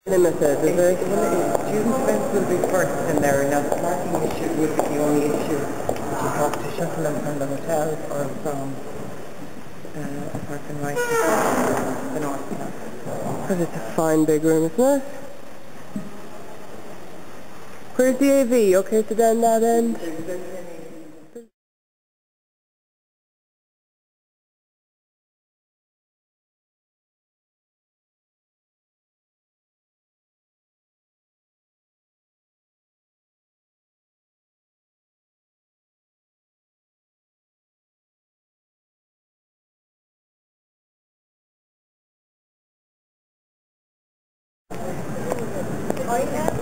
Limited, is it? Student events will be first in there. Now the parking issue will be the only issue. If you talk to Shuttle and from the hotels or from parking right from the north park. Because it's a fine big room, isn't it? Where's the AV? Okay, so down that end. I have